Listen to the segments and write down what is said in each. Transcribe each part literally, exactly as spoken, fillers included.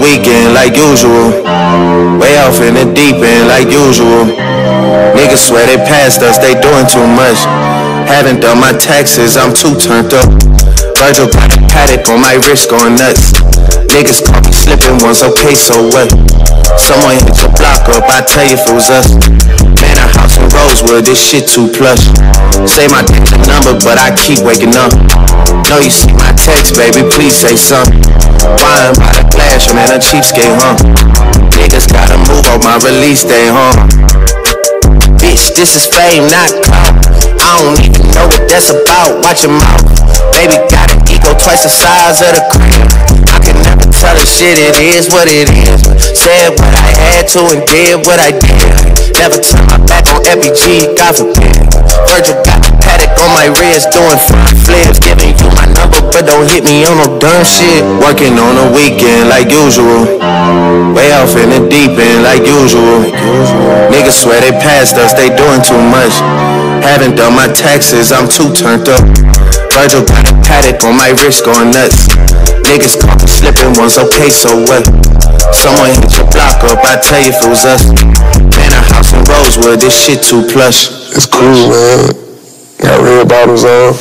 weekend like usual. Way off in the deep end like usual. Niggas swear they passed us, they doing too much. Haven't done my taxes, I'm too turned up. Virgil got a paddock on my wrist going nuts. Niggas caught me slipping once, okay, so what? Someone hit your block up, I tell you if it was us. Man, a house in Rosewood, this shit too plush. Say my dick's a number, but I keep waking up. Know you see my text, baby, please say something. Wine by the glass, man, a cheapskate, huh? Niggas gotta move on my release day, huh? Bitch, this is fame, not clout. I don't even know what that's about, watch your mouth. Baby got an ego twice the size of the crib. I can never tell a shit, it is what it is. Said what I had to and did what I did. Never turn my back on F B G, God forbid. Virgil got the paddock on my wrist, doing front flips. Giving you my number, but don't hit me on no dumb shit. Working on the weekend like usual. Way off in the deep end like usual. Niggas swear they passed us, they doing too much. Haven't done my taxes, I'm too turned up. Virgil got a paddock on my wrist going nuts. Niggas caught me slipping once, okay, so what? Someone hit your block up, I tell you if it was us. Man, a house in Rosewood, this shit too plush. It's cool, man. Got red bottles on.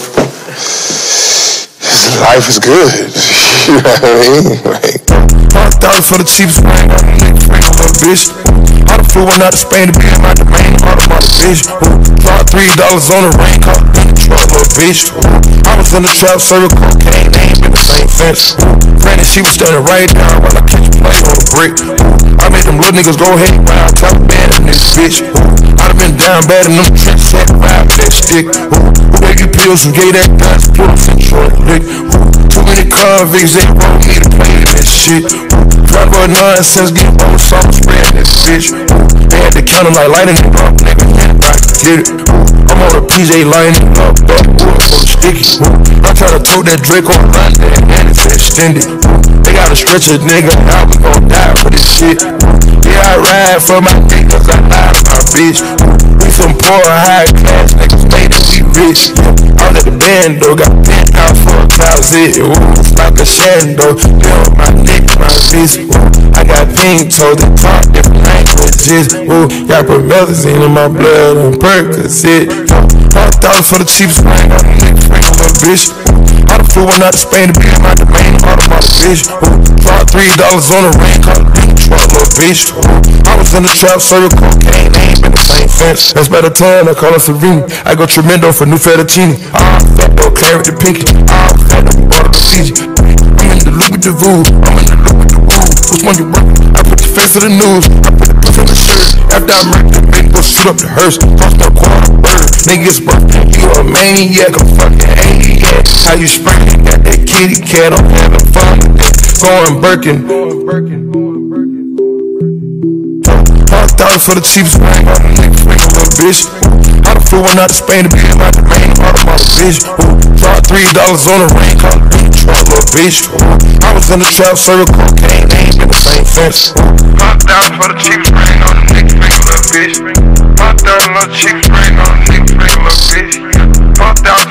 Life is good. You know what I mean? Like, five thousand for the cheapest ring on the nigga, ring on the bitch. I done flew one out to Spain to be in my domain, all about the bitch. Bought three dollars on the ring, caught in the truck, little bitch. I was in the trap, serving cocaine, they ain't been the same fence. Granted, she was standing right down while I catch a play on the brick. I made them little niggas go ahead and ride, top band in this bitch. I done been down bad in them trenches, had to ride with that stick. Baby pills and gave that guns, put us in short lick. Too many convicts, they want me to play that shit. Drop about nonsense, get on salt, spread that bitch. They had the counter like lighting it up, nigga, can't back to get it. I'm on a P J lining up, backwood for the sticky. I try to tote that Drake on line, that man is extended. They gotta stretch a nigga out, we gon' die for this shit. Yeah, I ride for my niggas, I lie for my bitch. We some poor high class niggas, made it, we rich. I was at the band though, got bent out for a closet. Ooh, it's like a shando, they on my neck, my wrist. Ooh, I got pink toes that talk different languages. Ooh, got promethazine in my blood on Percocet. Five thousand for the cheapest ring on the nigga, ring on the bitch. I done flew one out to Spain to be in my domain, all about the bitch. Ooh, bought three dollars on the ring, caught a in the truck, little bitch. Ooh, I was in the trap, serving cocaine, they ain't been the same fence. That's by the time I call her Serena. I go tremendo for new fettuccine. Ah, fat though, claret the pinky. Ah, fat though, water the Fiji. I'm in the loop with the voo, I'm in the loop with the woo. Which one you work? I put your face to the news, I put the puss on the shirt. After I murder the bitch, go shoot up the hearse. Toss my quarter bird, niggas birthday. You a maniac, a fucking maniac. How you spraying? Got that kitty cat, I'm having fun with that. Going Birkin, going Birkin, going Birkin. Five thousand for the cheapest ring on the nigga, ring on the bitch. I done flew one out to Spain to be in my domain, all about the bitch. Bought three dollars on the ring, caught a in the truck, little bitch. I was in the trap, serving cocaine, they ain't been the same fence. Five thousand for the cheapest ring on the nigga, ring on the bitch. Five thousand for the cheapest ring on the nigga, ring on the bitch. Five thousand